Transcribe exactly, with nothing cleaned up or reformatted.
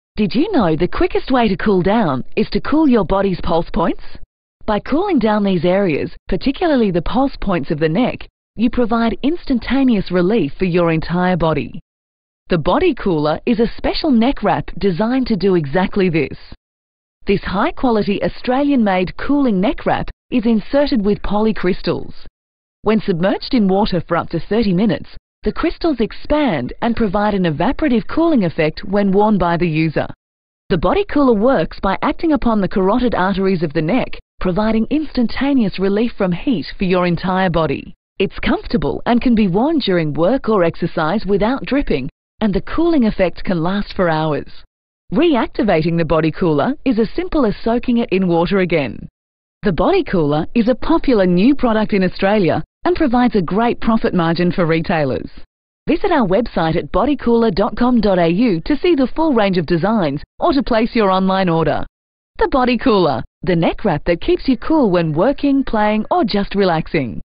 Did you know the quickest way to cool down is to cool your body's pulse points? By cooling down these areas, particularly the pulse points of the neck, you provide instantaneous relief for your entire body. The Body Cooler is a special neck wrap designed to do exactly this. This high-quality Australian-made cooling neck wrap is inserted with polycrystals. When submerged in water for up to thirty minutes, the crystals expand and provide an evaporative cooling effect when worn by the user. The Body Cooler works by acting upon the carotid arteries of the neck, providing instantaneous relief from heat for your entire body. It's comfortable and can be worn during work or exercise without dripping, and the cooling effect can last for hours. Reactivating the Body Cooler is as simple as soaking it in water again. The Body Cooler is a popular new product in Australia and provides a great profit margin for retailers. Visit our website at body cooler dot com dot a u to see the full range of designs or to place your online order. The Body Cooler, the neck wrap that keeps you cool when working, playing or just relaxing.